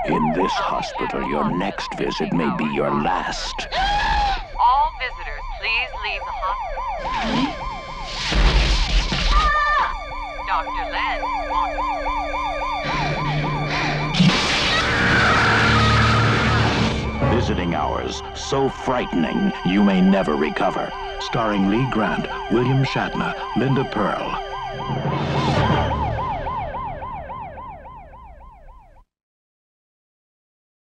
In this hospital, your next visit may be your last. All visitors, please leave the hospital. Dr. Len wants... Visiting hours, so frightening you may never recover. Starring Lee Grant, William Shatner, Linda Pearl.